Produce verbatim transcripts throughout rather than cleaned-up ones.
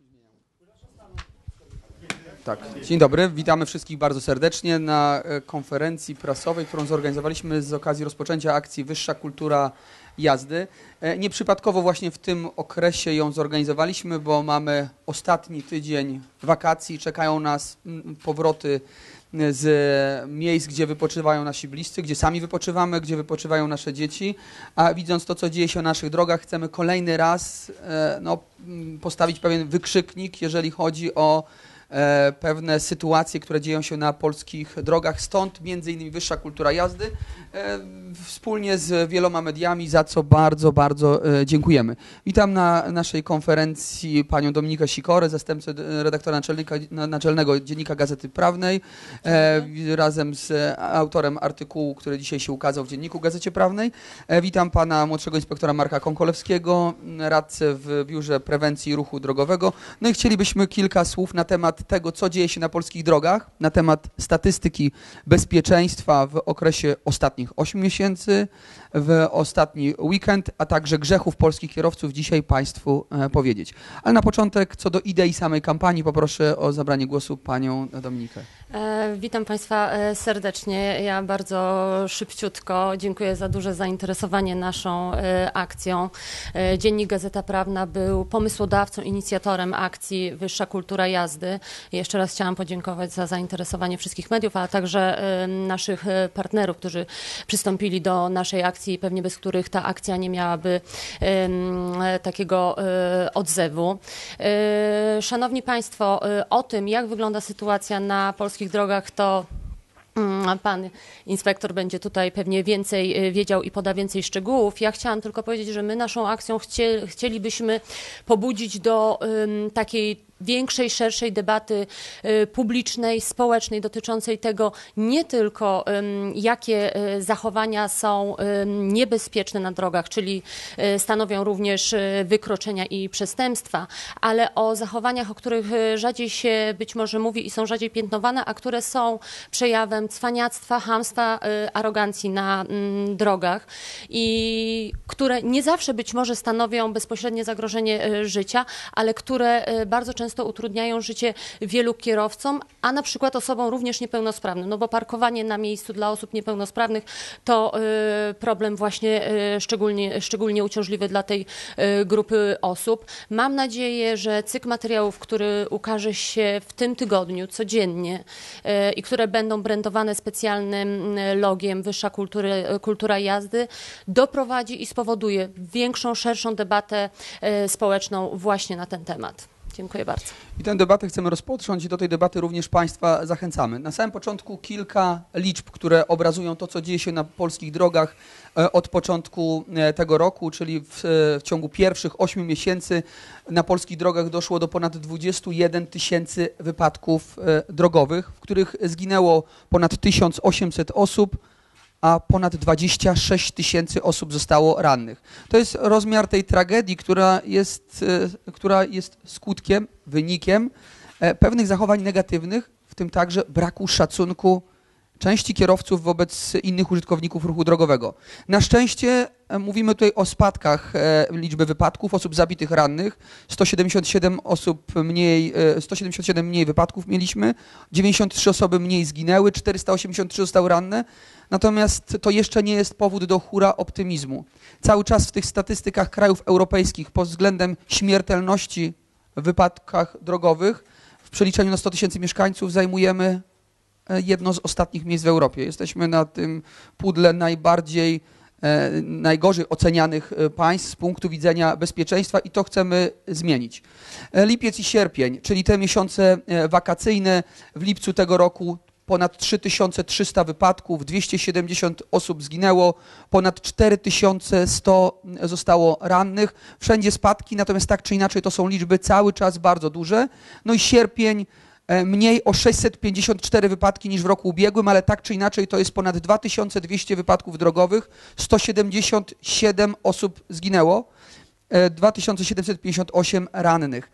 Tak. Dzień dobry, witamy wszystkich bardzo serdecznie na konferencji prasowej, którą zorganizowaliśmy z okazji rozpoczęcia akcji Wyższa Kultura Jazdy. Nieprzypadkowo właśnie w tym okresie ją zorganizowaliśmy, bo mamy ostatni tydzień wakacji, czekają nas powroty z miejsc, gdzie wypoczywają nasi bliscy, gdzie sami wypoczywamy, gdzie wypoczywają nasze dzieci, a widząc to, co dzieje się na naszych drogach, chcemy kolejny raz no, postawić pewien wykrzyknik, jeżeli chodzi o E, pewne sytuacje, które dzieją się na polskich drogach, stąd między innymi Wyższa Kultura Jazdy, e, wspólnie z wieloma mediami, za co bardzo, bardzo e, dziękujemy. Witam na naszej konferencji panią Dominikę Sikorę, zastępcę redaktora naczelnego Dziennika Gazety Prawnej, e, razem z autorem artykułu, który dzisiaj się ukazał w Dzienniku Gazecie Prawnej. E, witam pana młodszego inspektora Marka Konkolewskiego, radcę w Biurze Prewencji Ruchu Drogowego. No i chcielibyśmy kilka słów na temat tego, co dzieje się na polskich drogach, na temat statystyki bezpieczeństwa w okresie ostatnich ośmiu miesięcy, w ostatni weekend, a także grzechów polskich kierowców dzisiaj Państwu e, powiedzieć. Ale na początek, co do idei samej kampanii, poproszę o zabranie głosu panią Dominikę. E, witam Państwa e, serdecznie. Ja bardzo szybciutko dziękuję za duże zainteresowanie naszą e, akcją. E, Dziennik Gazeta Prawna był pomysłodawcą, inicjatorem akcji Wyższa Kultura Jazdy. Jeszcze raz chciałam podziękować za zainteresowanie wszystkich mediów, a także e, naszych partnerów, którzy przystąpili do naszej akcji, pewnie bez których ta akcja nie miałaby e, takiego e, odzewu. E, Szanowni Państwo, e, o tym, jak wygląda sytuacja na polskich drogach, to pan inspektor będzie tutaj pewnie więcej wiedział i poda więcej szczegółów. Ja chciałam tylko powiedzieć, że my naszą akcją chcie, chcielibyśmy pobudzić do um, takiej większej, szerszej debaty y, publicznej, społecznej dotyczącej tego nie tylko um, jakie y, zachowania są um, niebezpieczne na drogach, czyli y, stanowią również y, wykroczenia i przestępstwa, ale o zachowaniach, o których y, rzadziej się być może mówi i są rzadziej piętnowane, a które są przejawem cwaniactwa, chamstwa, y, arogancji na y, drogach i które nie zawsze być może stanowią bezpośrednie zagrożenie y, życia, ale które y, bardzo często często utrudniają życie wielu kierowcom, a na przykład osobom również niepełnosprawnym, no bo parkowanie na miejscu dla osób niepełnosprawnych to y, problem właśnie y, szczególnie, szczególnie uciążliwy dla tej y, grupy osób. Mam nadzieję, że cykl materiałów, który ukaże się w tym tygodniu codziennie y, i które będą brandowane specjalnym logiem Wyższa Kultury, Kultura Jazdy, doprowadzi i spowoduje większą, szerszą debatę y, społeczną właśnie na ten temat. Dziękuję bardzo. I tę debatę chcemy rozpocząć i do tej debaty również Państwa zachęcamy. Na samym początku kilka liczb, które obrazują to, co dzieje się na polskich drogach od początku tego roku, czyli w, w ciągu pierwszych ośmiu miesięcy na polskich drogach doszło do ponad dwudziestu jeden tysięcy wypadków drogowych, w których zginęło ponad tysiąc osiemset osób, a ponad dwadzieścia sześć tysięcy osób zostało rannych. To jest rozmiar tej tragedii, która jest, która jest skutkiem, wynikiem pewnych zachowań negatywnych, w tym także braku szacunku części kierowców wobec innych użytkowników ruchu drogowego. Na szczęście mówimy tutaj o spadkach liczby wypadków, osób zabitych, rannych. sto siedemdziesiąt siedem osób mniej, sto siedemdziesiąt siedem mniej wypadków mieliśmy, dziewięćdziesiąt trzy osoby mniej zginęły, czterysta osiemdziesiąt trzy zostały ranne. Natomiast to jeszcze nie jest powód do hura optymizmu. Cały czas w tych statystykach krajów europejskich pod względem śmiertelności w wypadkach drogowych w przeliczeniu na sto tysięcy mieszkańców zajmujemy jedno z ostatnich miejsc w Europie. Jesteśmy na tym pudle najbardziej, e, najgorzej ocenianych państw z punktu widzenia bezpieczeństwa i to chcemy zmienić. Lipiec i sierpień, czyli te miesiące wakacyjne, w lipcu tego roku ponad trzy tysiące trzysta wypadków, dwieście siedemdziesiąt osób zginęło, ponad cztery tysiące sto zostało rannych. Wszędzie spadki, natomiast tak czy inaczej to są liczby cały czas bardzo duże. No i sierpień mniej o sześćset pięćdziesiąt cztery wypadki niż w roku ubiegłym, ale tak czy inaczej to jest ponad dwa tysiące dwieście wypadków drogowych, sto siedemdziesiąt siedem osób zginęło, dwa tysiące siedemset pięćdziesiąt osiem rannych.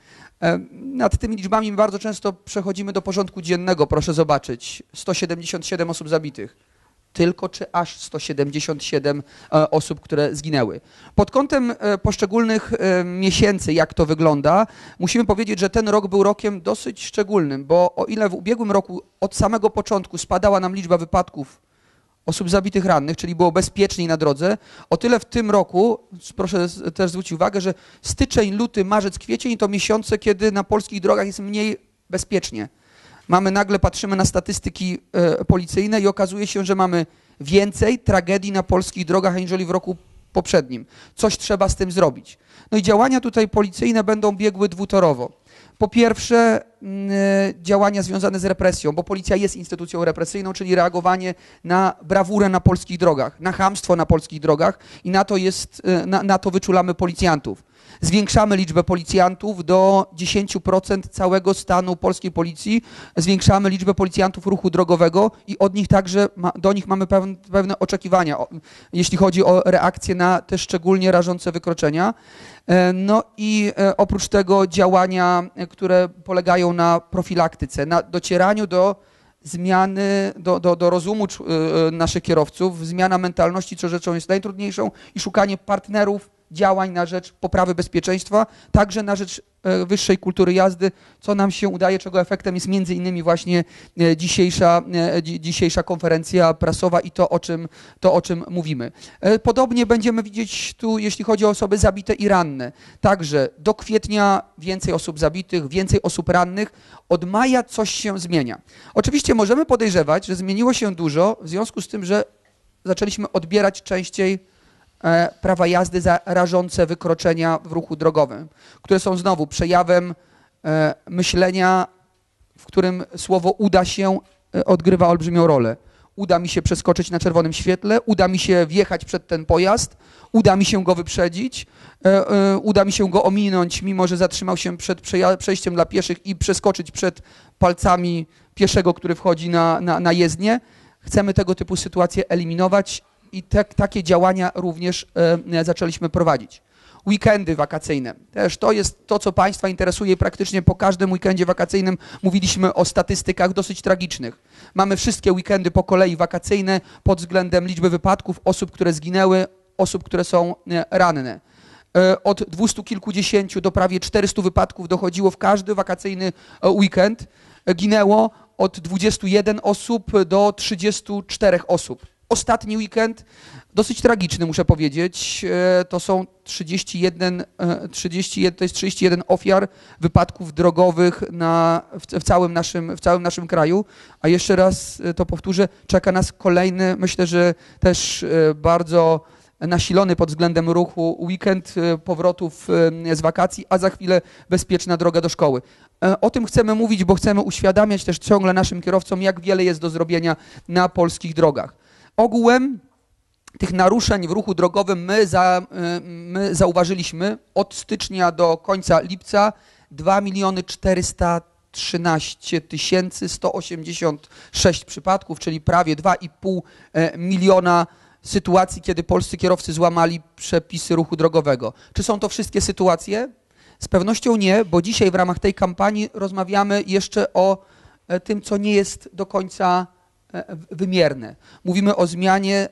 Nad tymi liczbami bardzo często przechodzimy do porządku dziennego, proszę zobaczyć. sto siedemdziesiąt siedem osób zabitych, tylko czy aż sto siedemdziesiąt siedem e, osób, które zginęły. Pod kątem e, poszczególnych e, miesięcy, jak to wygląda, musimy powiedzieć, że ten rok był rokiem dosyć szczególnym, bo o ile w ubiegłym roku od samego początku spadała nam liczba wypadków osób zabitych, rannych, czyli było bezpieczniej na drodze, o tyle w tym roku, proszę też zwrócić uwagę, że styczeń, luty, marzec, kwiecień to miesiące, kiedy na polskich drogach jest mniej bezpiecznie. Mamy nagle, patrzymy na statystyki e, policyjne i okazuje się, że mamy więcej tragedii na polskich drogach aniżeli w roku poprzednim. Coś trzeba z tym zrobić. No i działania tutaj policyjne będą biegły dwutorowo. Po pierwsze y, działania związane z represją, bo policja jest instytucją represyjną, czyli reagowanie na brawurę na polskich drogach, na chamstwo na polskich drogach i na to, jest, y, na, na to wyczulamy policjantów. Zwiększamy liczbę policjantów do dziesięć procent całego stanu polskiej policji, zwiększamy liczbę policjantów ruchu drogowego i od nich także, ma, do nich mamy pewne, pewne oczekiwania, o, jeśli chodzi o reakcję na te szczególnie rażące wykroczenia. No i oprócz tego działania, które polegają na profilaktyce, na docieraniu do zmiany, do, do, do rozumu naszych kierowców, zmiana mentalności, co rzeczą jest najtrudniejszą i szukanie partnerów, działań na rzecz poprawy bezpieczeństwa, także na rzecz wyższej kultury jazdy, co nam się udaje, czego efektem jest między innymi właśnie dzisiejsza, dzisiejsza konferencja prasowa i to o, czym, to, o czym mówimy. Podobnie będziemy widzieć tu, jeśli chodzi o osoby zabite i ranne. Także do kwietnia więcej osób zabitych, więcej osób rannych. Od maja coś się zmienia. Oczywiście możemy podejrzewać, że zmieniło się dużo w związku z tym, że zaczęliśmy odbierać częściej prawa jazdy za rażące wykroczenia w ruchu drogowym, które są znowu przejawem e, myślenia, w którym słowo uda się e, odgrywa olbrzymią rolę. Uda mi się przeskoczyć na czerwonym świetle, uda mi się wjechać przed ten pojazd, uda mi się go wyprzedzić, e, e, uda mi się go ominąć, mimo że zatrzymał się przed przejściem dla pieszych i przeskoczyć przed palcami pieszego, który wchodzi na, na, na jezdnię. Chcemy tego typu sytuacje eliminować. I te, takie działania również e, zaczęliśmy prowadzić. Weekendy wakacyjne. Też to jest to, co Państwa interesuje. Praktycznie po każdym weekendzie wakacyjnym mówiliśmy o statystykach dosyć tragicznych. Mamy wszystkie weekendy po kolei wakacyjne pod względem liczby wypadków, osób, które zginęły, osób, które są e, ranne. E, od dwustu kilkudziesięciu do prawie czterystu wypadków dochodziło w każdy wakacyjny weekend. E, ginęło od dwudziestu jeden osób do trzydziestu czterech osób. Ostatni weekend, dosyć tragiczny, muszę powiedzieć, to są trzydzieści jeden, trzydzieści jeden, to jest trzydzieści jeden ofiar wypadków drogowych na, w, w, całym naszym, w całym naszym kraju. A jeszcze raz to powtórzę, czeka nas kolejny, myślę, że też bardzo nasilony pod względem ruchu weekend powrotów z wakacji, a za chwilę bezpieczna droga do szkoły. O tym chcemy mówić, bo chcemy uświadamiać też ciągle naszym kierowcom, jak wiele jest do zrobienia na polskich drogach. Ogółem tych naruszeń w ruchu drogowym my, za, my zauważyliśmy od stycznia do końca lipca dwa miliony czterysta trzynaście tysięcy sto osiemdziesiąt sześć przypadków, czyli prawie dwa i pół miliona sytuacji, kiedy polscy kierowcy złamali przepisy ruchu drogowego. Czy są to wszystkie sytuacje? Z pewnością nie, bo dzisiaj w ramach tej kampanii rozmawiamy jeszcze o tym, co nie jest do końca wymierne. Mówimy o zmianie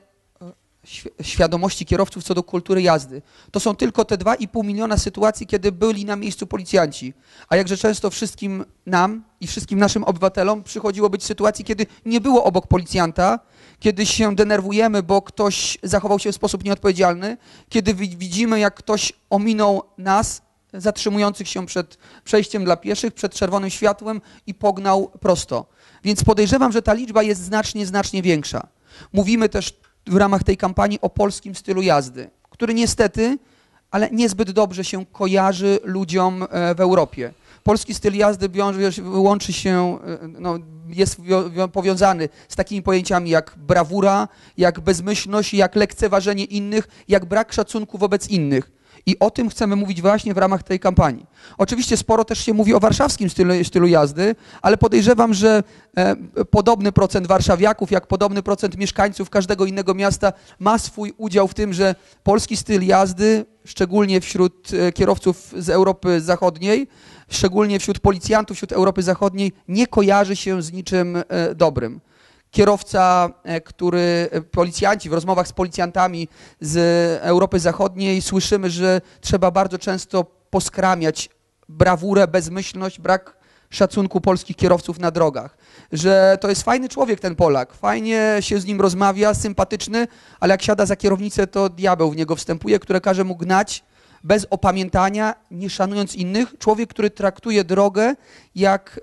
świadomości kierowców co do kultury jazdy. To są tylko te dwa i pół miliona sytuacji, kiedy byli na miejscu policjanci. A jakże często wszystkim nam i wszystkim naszym obywatelom przychodziło być sytuacji, kiedy nie było obok policjanta, kiedy się denerwujemy, bo ktoś zachował się w sposób nieodpowiedzialny, kiedy widzimy, jak ktoś ominął nas, zatrzymujących się przed przejściem dla pieszych, przed czerwonym światłem i pognał prosto. Więc podejrzewam, że ta liczba jest znacznie, znacznie większa. Mówimy też w ramach tej kampanii o polskim stylu jazdy, który niestety, ale niezbyt dobrze się kojarzy ludziom w Europie. Polski styl jazdy łączy się, no, jest powiązany z takimi pojęciami jak brawura, jak bezmyślność, jak lekceważenie innych, jak brak szacunku wobec innych. I o tym chcemy mówić właśnie w ramach tej kampanii. Oczywiście sporo też się mówi o warszawskim stylu, stylu jazdy, ale podejrzewam, że e, podobny procent warszawiaków, jak podobny procent mieszkańców każdego innego miasta ma swój udział w tym, że polski styl jazdy, szczególnie wśród e, kierowców z Europy Zachodniej, szczególnie wśród policjantów wśród Europy Zachodniej, nie kojarzy się z niczym e, dobrym. Kierowca, który, policjanci, w rozmowach z policjantami z Europy Zachodniej słyszymy, że trzeba bardzo często poskramiać brawurę, bezmyślność, brak szacunku polskich kierowców na drogach. Że to jest fajny człowiek ten Polak, fajnie się z nim rozmawia, sympatyczny, ale jak siada za kierownicę, to diabeł w niego wstępuje, który każe mu gnać bez opamiętania, nie szanując innych. Człowiek, który traktuje drogę jak,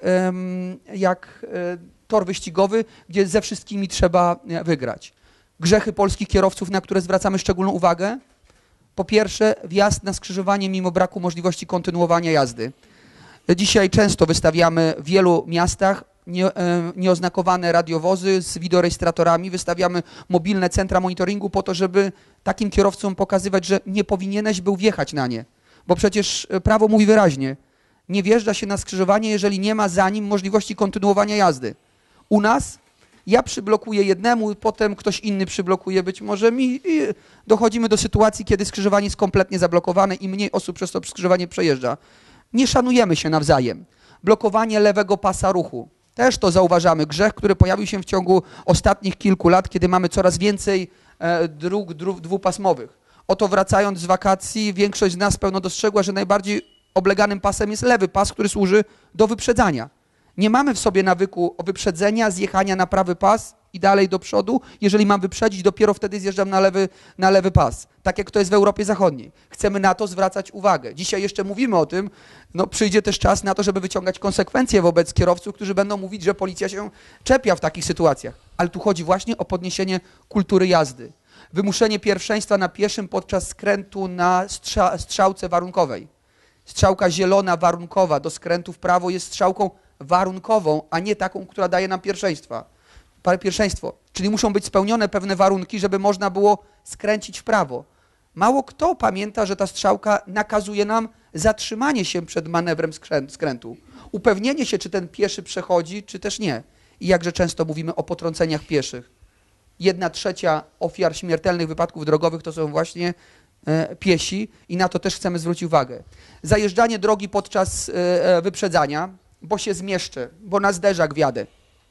jak tor wyścigowy, gdzie ze wszystkimi trzeba wygrać. Grzechy polskich kierowców, na które zwracamy szczególną uwagę. Po pierwsze, wjazd na skrzyżowanie mimo braku możliwości kontynuowania jazdy. Dzisiaj często wystawiamy w wielu miastach nie, e, nieoznakowane radiowozy z wideorejestratorami, wystawiamy mobilne centra monitoringu po to, żeby takim kierowcom pokazywać, że nie powinieneś był wjechać na nie. Bo przecież prawo mówi wyraźnie, nie wjeżdża się na skrzyżowanie, jeżeli nie ma za nim możliwości kontynuowania jazdy. U nas ja przyblokuję jednemu, potem ktoś inny przyblokuje być może mi i dochodzimy do sytuacji, kiedy skrzyżowanie jest kompletnie zablokowane i mniej osób przez to skrzyżowanie przejeżdża. Nie szanujemy się nawzajem. Blokowanie lewego pasa ruchu. Też to zauważamy. Grzech, który pojawił się w ciągu ostatnich kilku lat, kiedy mamy coraz więcej e, dróg dru, dwupasmowych. Oto wracając z wakacji, większość z nas pełno dostrzegła, że najbardziej obleganym pasem jest lewy pas, który służy do wyprzedzania. Nie mamy w sobie nawyku wyprzedzenia, zjechania na prawy pas i dalej do przodu. Jeżeli mam wyprzedzić, dopiero wtedy zjeżdżam na lewy, na lewy pas. Tak jak to jest w Europie Zachodniej. Chcemy na to zwracać uwagę. Dzisiaj jeszcze mówimy o tym, no przyjdzie też czas na to, żeby wyciągać konsekwencje wobec kierowców, którzy będą mówić, że policja się czepia w takich sytuacjach. Ale tu chodzi właśnie o podniesienie kultury jazdy. Wymuszenie pierwszeństwa na pieszym podczas skrętu na strza strzałce warunkowej. Strzałka zielona warunkowa do skrętu w prawo jest strzałką warunkową, a nie taką, która daje nam pierwszeństwa. pierwszeństwo. Czyli muszą być spełnione pewne warunki, żeby można było skręcić w prawo. Mało kto pamięta, że ta strzałka nakazuje nam zatrzymanie się przed manewrem skrętu. Upewnienie się, czy ten pieszy przechodzi, czy też nie. I jakże często mówimy o potrąceniach pieszych. Jedna trzecia ofiar śmiertelnych wypadków drogowych to są właśnie e, piesi i na to też chcemy zwrócić uwagę. Zajeżdżanie drogi podczas e, wyprzedzania, bo się zmieszczę, bo na zderzak wjadę.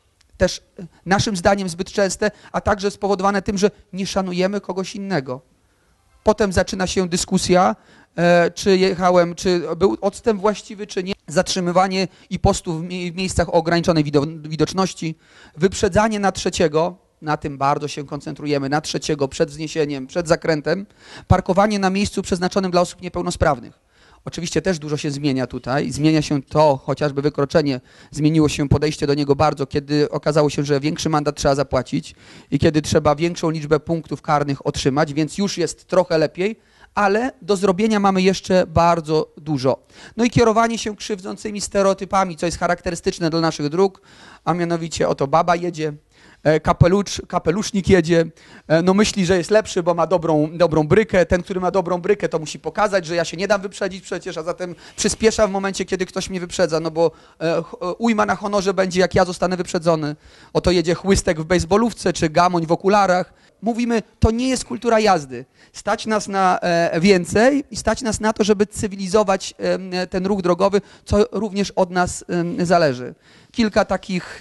Też naszym zdaniem zbyt częste, a także spowodowane tym, że nie szanujemy kogoś innego. Potem zaczyna się dyskusja, e, czy jechałem, czy był odstęp właściwy, czy nie. Zatrzymywanie i postu w, mie w miejscach o ograniczonej widoczności. Wyprzedzanie na trzeciego, na tym bardzo się koncentrujemy, na trzeciego, przed wzniesieniem, przed zakrętem. Parkowanie na miejscu przeznaczonym dla osób niepełnosprawnych. Oczywiście też dużo się zmienia tutaj. Zmienia się to, chociażby wykroczenie, zmieniło się podejście do niego bardzo, kiedy okazało się, że większy mandat trzeba zapłacić i kiedy trzeba większą liczbę punktów karnych otrzymać, więc już jest trochę lepiej, ale do zrobienia mamy jeszcze bardzo dużo. No i kierowanie się krzywdzącymi stereotypami, co jest charakterystyczne dla naszych dróg, a mianowicie oto baba jedzie, kapelusz, kapelusznik jedzie, no myśli, że jest lepszy, bo ma dobrą, dobrą brykę. Ten, który ma dobrą brykę, to musi pokazać, że ja się nie dam wyprzedzić przecież, a zatem przyspiesza w momencie, kiedy ktoś mnie wyprzedza, no bo e, ujma na honorze będzie, jak ja zostanę wyprzedzony. Oto jedzie chłystek w bejsbolówce, czy gamoń w okularach. Mówimy, to nie jest kultura jazdy. Stać nas na e, więcej i stać nas na to, żeby cywilizować e, ten ruch drogowy, co również od nas e, zależy. Kilka takich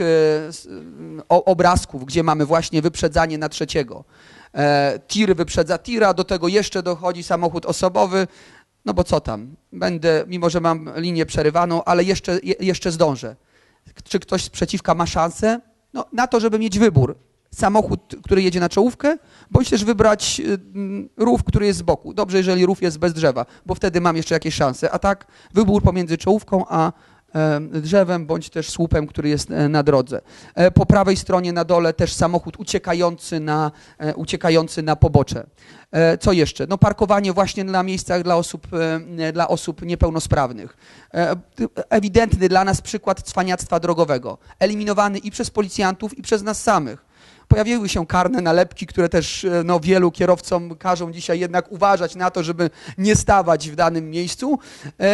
e, o, obrazków, gdzie mamy właśnie wyprzedzanie na trzeciego. E, tir wyprzedza tira, do tego jeszcze dochodzi samochód osobowy. No bo co tam? Będę, mimo że mam linię przerywaną, ale jeszcze, je, jeszcze zdążę. Czy ktoś z przeciwka ma szansę? No, na to, żeby mieć wybór. Samochód, który jedzie na czołówkę, bądź też wybrać y, rów, który jest z boku. Dobrze, jeżeli rów jest bez drzewa, bo wtedy mam jeszcze jakieś szanse. A tak wybór pomiędzy czołówką a e, drzewem, bądź też słupem, który jest e, na drodze. E, po prawej stronie na dole też samochód uciekający na, e, uciekający na pobocze. E, co jeszcze? No parkowanie właśnie na miejscach dla osób, e, dla osób niepełnosprawnych. E, ewidentny dla nas przykład cwaniactwa drogowego. Eliminowany i przez policjantów, i przez nas samych. Pojawiły się karne nalepki, które też no, wielu kierowcom każą dzisiaj jednak uważać na to, żeby nie stawać w danym miejscu,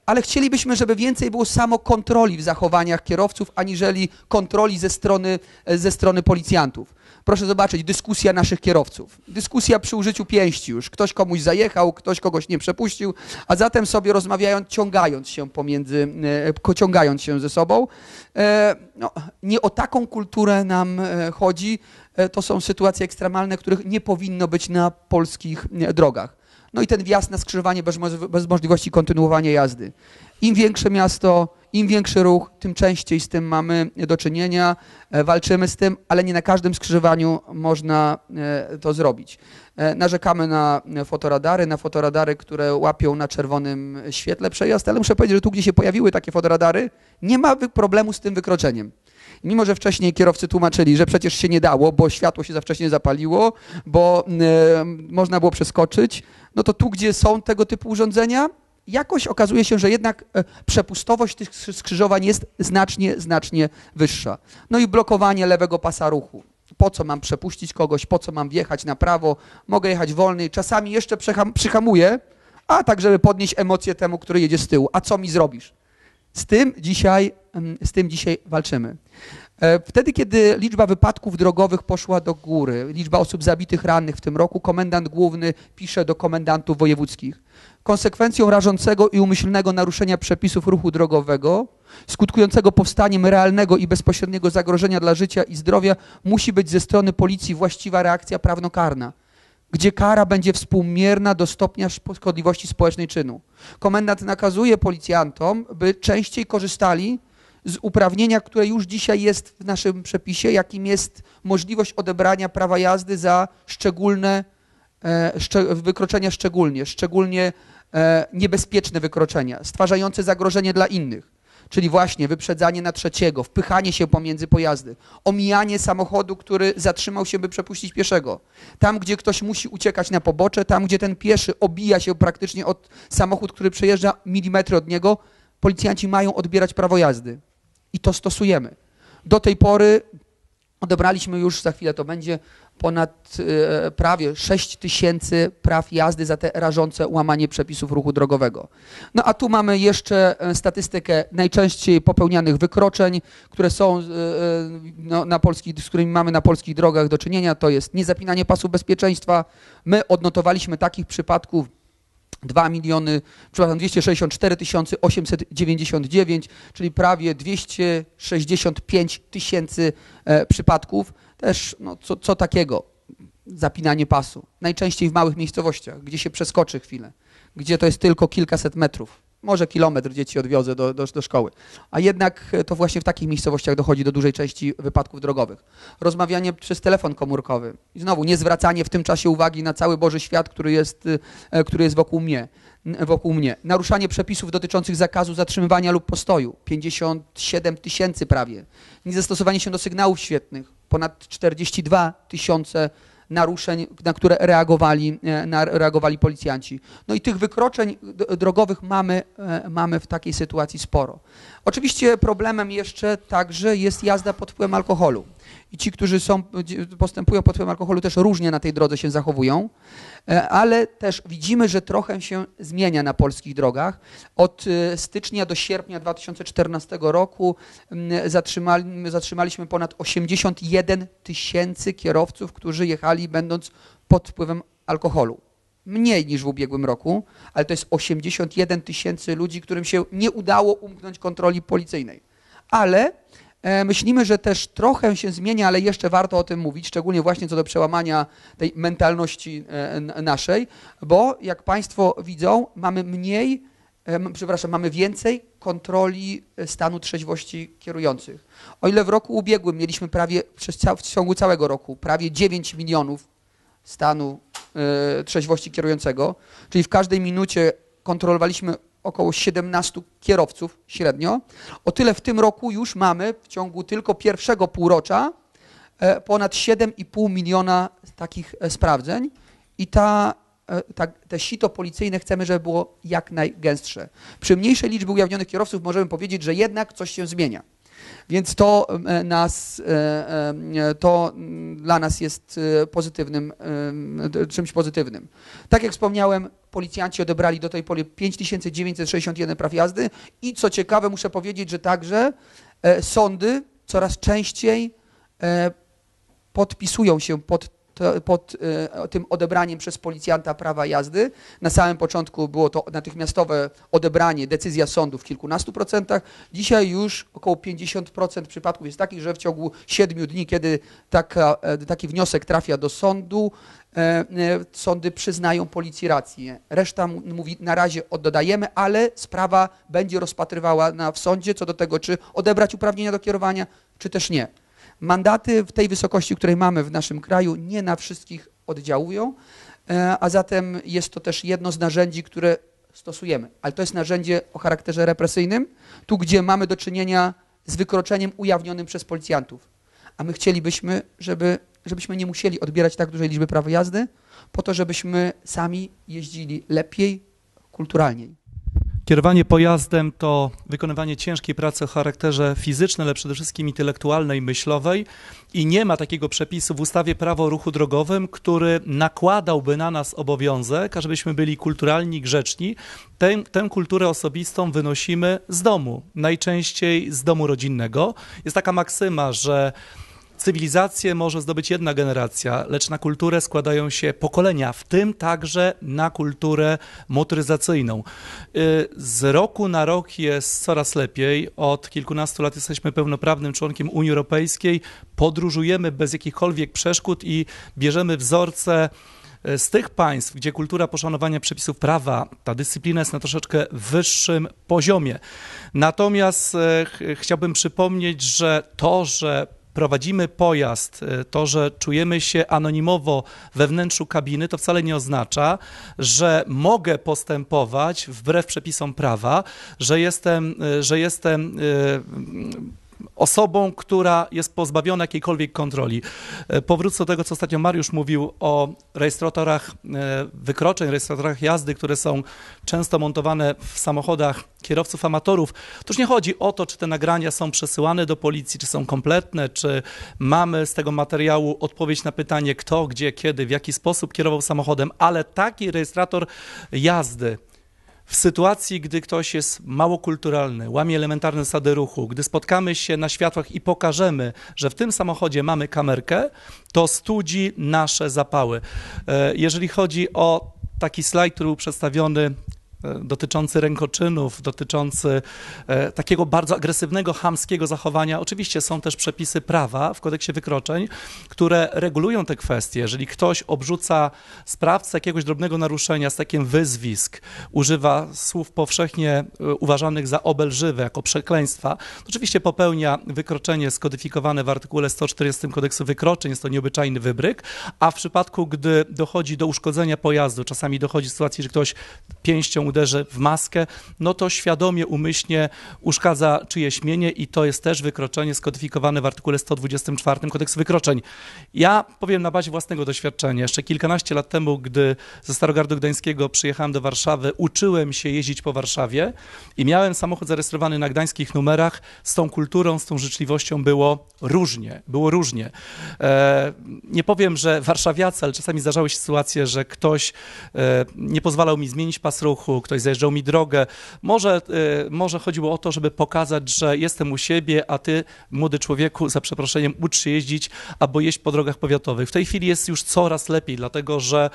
ale chcielibyśmy, żeby więcej było samokontroli w zachowaniach kierowców, aniżeli kontroli ze strony, ze strony policjantów. Proszę zobaczyć, dyskusja naszych kierowców. Dyskusja przy użyciu pięści już. Ktoś komuś zajechał, ktoś kogoś nie przepuścił, a zatem sobie rozmawiając, ciągając się pomiędzy, e, ciągając się ze sobą. E, no, nie o taką kulturę nam e, chodzi. E, to są sytuacje ekstremalne, których nie powinno być na polskich e, drogach. No i ten wjazd na skrzyżowanie bez, bez możliwości kontynuowania jazdy. Im większe miasto, im większy ruch, tym częściej z tym mamy do czynienia, e, walczymy z tym, ale nie na każdym skrzyżowaniu można e, to zrobić. E, narzekamy na fotoradary, na fotoradary, które łapią na czerwonym świetle przejazd, ale muszę powiedzieć, że tu, gdzie się pojawiły takie fotoradary, nie ma problemu z tym wykroczeniem. Mimo że wcześniej kierowcy tłumaczyli, że przecież się nie dało, bo światło się za wcześnie zapaliło, bo e, można było przeskoczyć, no to tu, gdzie są tego typu urządzenia, jakoś okazuje się, że jednak e, przepustowość tych skrzyżowań jest znacznie, znacznie wyższa. No i blokowanie lewego pasa ruchu. Po co mam przepuścić kogoś, po co mam wjechać na prawo, mogę jechać wolniej, czasami jeszcze przeham, przyhamuję, a tak, żeby podnieść emocje temu, który jedzie z tyłu. A co mi zrobisz? Z tym dzisiaj, z tym dzisiaj walczymy. Wtedy, kiedy liczba wypadków drogowych poszła do góry, liczba osób zabitych, rannych w tym roku, komendant główny pisze do komendantów wojewódzkich. Konsekwencją rażącego i umyślnego naruszenia przepisów ruchu drogowego, skutkującego powstaniem realnego i bezpośredniego zagrożenia dla życia i zdrowia, musi być ze strony policji właściwa reakcja prawnokarna, gdzie kara będzie współmierna do stopnia szkodliwości społecznej czynu. Komendant nakazuje policjantom, by częściej korzystali z uprawnienia, które już dzisiaj jest w naszym przepisie, jakim jest możliwość odebrania prawa jazdy za szczególne e, szcze, wykroczenia szczególnie, szczególnie e, niebezpieczne wykroczenia, stwarzające zagrożenie dla innych. Czyli właśnie wyprzedzanie na trzeciego, wpychanie się pomiędzy pojazdy, omijanie samochodu, który zatrzymał się, by przepuścić pieszego. Tam, gdzie ktoś musi uciekać na pobocze, tam, gdzie ten pieszy obija się praktycznie od samochód, który przejeżdża milimetry od niego, policjanci mają odbierać prawo jazdy. I to stosujemy. Do tej pory odebraliśmy już, za chwilę to będzie, ponad e, prawie sześć tysięcy praw jazdy za te rażące łamanie przepisów ruchu drogowego. No a tu mamy jeszcze statystykę najczęściej popełnianych wykroczeń, które są e, no, na polskich, z którymi mamy na polskich drogach do czynienia. To jest niezapinanie pasów bezpieczeństwa. My odnotowaliśmy takich przypadków dwa miliony, przepraszam, dwieście sześćdziesiąt cztery tysiące osiemset dziewięćdziesiąt dziewięć, czyli prawie dwieście sześćdziesiąt pięć tysięcy e, przypadków. Też no, co, co takiego? Zapinanie pasu. Najczęściej w małych miejscowościach, gdzie się przeskoczy chwilę, gdzie to jest tylko kilkaset metrów. Może kilometr dzieci odwiozę do, do, do szkoły. A jednak to właśnie w takich miejscowościach dochodzi do dużej części wypadków drogowych. Rozmawianie przez telefon komórkowy. I znowu nie zwracanie w tym czasie uwagi na cały Boży świat, który jest, który jest wokół mnie. wokół mnie. Naruszanie przepisów dotyczących zakazu zatrzymywania lub postoju. pięćdziesiąt siedem tysięcy prawie. Niezastosowanie się do sygnałów świetnych. Ponad czterdzieści dwa tysiące naruszeń, na które reagowali, na, reagowali policjanci. No i tych wykroczeń drogowych mamy, mamy w takiej sytuacji sporo. Oczywiście problemem jeszcze także jest jazda pod wpływem alkoholu. I ci, którzy są, postępują pod wpływem alkoholu, też różnie na tej drodze się zachowują, ale też widzimy, że trochę się zmienia na polskich drogach. Od stycznia do sierpnia dwa tysiące czternastego roku zatrzymali, zatrzymaliśmy ponad osiemdziesiąt jeden tysięcy kierowców, którzy jechali będąc pod wpływem alkoholu. Mniej niż w ubiegłym roku, ale to jest osiemdziesiąt jeden tysięcy ludzi, którym się nie udało umknąć kontroli policyjnej. Ale e, myślimy, że też trochę się zmienia, ale jeszcze warto o tym mówić, szczególnie właśnie co do przełamania tej mentalności e, naszej, bo jak Państwo widzą, mamy mniej, e, przepraszam, mamy więcej kontroli stanu trzeźwości kierujących. O ile w roku ubiegłym mieliśmy prawie, przez ca w ciągu całego roku, prawie dziewięć milionów stanu y, trzeźwości kierującego, czyli w każdej minucie kontrolowaliśmy około siedemnastu kierowców średnio. O tyle w tym roku już mamy w ciągu tylko pierwszego półrocza e, ponad siedem i pół miliona takich e, sprawdzeń i ta, e, ta, te sito policyjne chcemy, żeby było jak najgęstsze. Przy mniejszej liczbie ujawnionych kierowców możemy powiedzieć, że jednak coś się zmienia. Więc to nas, to dla nas jest pozytywnym, czymś pozytywnym. Tak jak wspomniałem, policjanci odebrali do tej pory pięć tysięcy dziewięćset sześćdziesiąt jeden praw jazdy i co ciekawe, muszę powiedzieć, że także sądy coraz częściej podpisują się pod pod tym odebraniem przez policjanta prawa jazdy. Na samym początku było to natychmiastowe odebranie, decyzja sądu w kilkunastu procentach. Dzisiaj już około pięćdziesiąt procent przypadków jest takich, że w ciągu siedmiu dni, kiedy taka, taki wniosek trafia do sądu, sądy przyznają policji rację. Reszta mówi, na razie oddajemy, ale sprawa będzie rozpatrywała na, w sądzie co do tego, czy odebrać uprawnienia do kierowania, czy też nie. Mandaty w tej wysokości, której mamy w naszym kraju, nie na wszystkich oddziałują, a zatem jest to też jedno z narzędzi, które stosujemy. Ale to jest narzędzie o charakterze represyjnym, tu gdzie mamy do czynienia z wykroczeniem ujawnionym przez policjantów. A my chcielibyśmy, żeby, żebyśmy nie musieli odbierać tak dużej liczby praw jazdy, po to, żebyśmy sami jeździli lepiej, kulturalniej. Kierowanie pojazdem to wykonywanie ciężkiej pracy o charakterze fizycznym, ale przede wszystkim intelektualnej i myślowej i nie ma takiego przepisu w ustawie Prawo o ruchu drogowym, który nakładałby na nas obowiązek, ażebyśmy byli kulturalni, grzeczni. Tę, tę kulturę osobistą wynosimy z domu, najczęściej z domu rodzinnego. Jest taka maksyma, że cywilizację może zdobyć jedna generacja, lecz na kulturę składają się pokolenia, w tym także na kulturę motoryzacyjną. Z roku na rok jest coraz lepiej. Od kilkunastu lat jesteśmy pełnoprawnym członkiem Unii Europejskiej, podróżujemy bez jakichkolwiek przeszkód i bierzemy wzorce z tych państw, gdzie kultura poszanowania przepisów prawa, ta dyscyplina jest na troszeczkę wyższym poziomie. Natomiast ch- chciałbym przypomnieć, że to, że prowadzimy pojazd, to, że czujemy się anonimowo we wnętrzu kabiny, to wcale nie oznacza, że mogę postępować wbrew przepisom prawa, że jestem, że jestem osobą, która jest pozbawiona jakiejkolwiek kontroli. Powrócę do tego, co ostatnio Mariusz mówił o rejestratorach wykroczeń, rejestratorach jazdy, które są często montowane w samochodach kierowców amatorów. To już nie chodzi o to, czy te nagrania są przesyłane do policji, czy są kompletne, czy mamy z tego materiału odpowiedź na pytanie, kto, gdzie, kiedy, w jaki sposób kierował samochodem, ale taki rejestrator jazdy w sytuacji, gdy ktoś jest mało kulturalny, łamie elementarne zasady ruchu, gdy spotkamy się na światłach i pokażemy, że w tym samochodzie mamy kamerkę, to studzi nasze zapały. Jeżeli chodzi o taki slajd, który był przedstawiony dotyczący rękoczynów, dotyczący e, takiego bardzo agresywnego, chamskiego zachowania. Oczywiście są też przepisy prawa w kodeksie wykroczeń, które regulują te kwestie. Jeżeli ktoś obrzuca sprawcę jakiegoś drobnego naruszenia z takiem wyzwisk, używa słów powszechnie uważanych za obelżywe, jako przekleństwa, to oczywiście popełnia wykroczenie skodyfikowane w artykule sto czterdziestym kodeksu wykroczeń, jest to nieobyczajny wybryk, a w przypadku, gdy dochodzi do uszkodzenia pojazdu, czasami dochodzi do sytuacji, że ktoś pięścią uderzy w maskę, no to świadomie, umyślnie uszkadza czyjeś mienie i to jest też wykroczenie skodyfikowane w artykule sto dwudziestym czwartym kodeksu wykroczeń. Ja powiem na bazie własnego doświadczenia. Jeszcze kilkanaście lat temu, gdy ze Starogardu Gdańskiego przyjechałem do Warszawy, uczyłem się jeździć po Warszawie i miałem samochód zarejestrowany na gdańskich numerach. Z tą kulturą, z tą życzliwością było różnie. Było różnie. E, nie powiem, że warszawiacy, ale czasami zdarzały się sytuacje, że ktoś e, nie pozwalał mi zmienić pas ruchu, ktoś zajeżdżał mi drogę. Może, y, może chodziło o to, żeby pokazać, że jestem u siebie, a ty, młody człowieku, za przeproszeniem, ucz się jeździć albo jeźdź po drogach powiatowych. W tej chwili jest już coraz lepiej, dlatego że,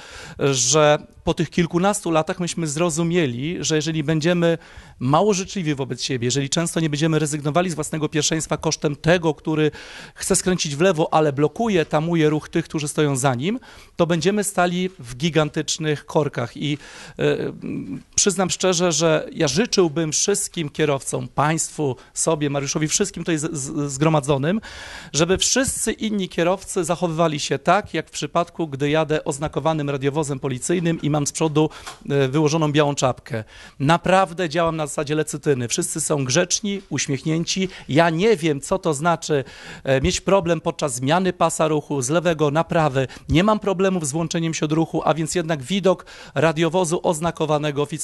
że po tych kilkunastu latach myśmy zrozumieli, że jeżeli będziemy mało życzliwi wobec siebie, jeżeli często nie będziemy rezygnowali z własnego pierwszeństwa kosztem tego, który chce skręcić w lewo, ale blokuje, tamuje ruch tych, którzy stoją za nim, to będziemy stali w gigantycznych korkach. I y, przyznam szczerze, że ja życzyłbym wszystkim kierowcom, państwu, sobie, Mariuszowi, wszystkim tutaj z, z, zgromadzonym, żeby wszyscy inni kierowcy zachowywali się tak, jak w przypadku, gdy jadę oznakowanym radiowozem policyjnym i mam z przodu y, wyłożoną białą czapkę. Naprawdę działam na zasadzie lecytyny. Wszyscy są grzeczni, uśmiechnięci. Ja nie wiem, co to znaczy y, mieć problem podczas zmiany pasa ruchu z lewego na prawy. Nie mam problemów z włączeniem się od ruchu, a więc jednak widok radiowozu oznakowanego oficjalnie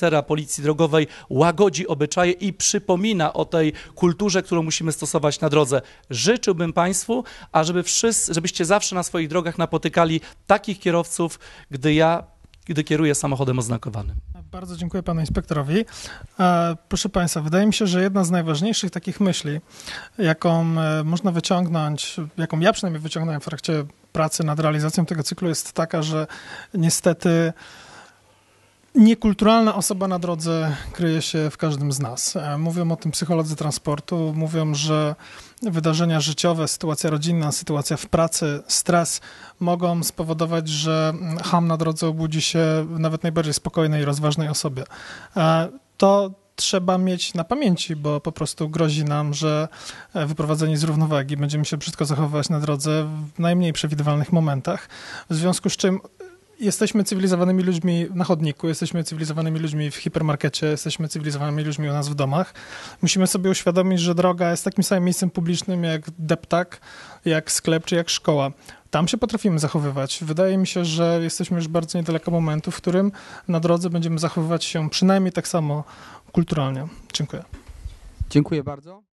oficera Policji Drogowej łagodzi obyczaje i przypomina o tej kulturze, którą musimy stosować na drodze. Życzyłbym Państwu, a żeby wszyscy, żebyście zawsze na swoich drogach napotykali takich kierowców, gdy ja, gdy kieruję samochodem oznakowanym. Bardzo dziękuję panu inspektorowi. Proszę państwa, wydaje mi się, że jedna z najważniejszych takich myśli, jaką można wyciągnąć, jaką ja przynajmniej wyciągnąłem w trakcie pracy nad realizacją tego cyklu, jest taka, że niestety niekulturalna osoba na drodze kryje się w każdym z nas. Mówią o tym psycholodzy transportu, mówią, że wydarzenia życiowe, sytuacja rodzinna, sytuacja w pracy, stres mogą spowodować, że cham na drodze obudzi się nawet najbardziej spokojnej i rozważnej osobie. To trzeba mieć na pamięci, bo po prostu grozi nam, że wyprowadzeni z równowagi będziemy się brzydko zachowywać na drodze w najmniej przewidywalnych momentach, w związku z czym jesteśmy cywilizowanymi ludźmi na chodniku, jesteśmy cywilizowanymi ludźmi w hipermarkecie, jesteśmy cywilizowanymi ludźmi u nas w domach. Musimy sobie uświadomić, że droga jest takim samym miejscem publicznym jak deptak, jak sklep czy jak szkoła. Tam się potrafimy zachowywać. Wydaje mi się, że jesteśmy już bardzo niedaleko momentu, w którym na drodze będziemy zachowywać się przynajmniej tak samo kulturalnie. Dziękuję. Dziękuję bardzo.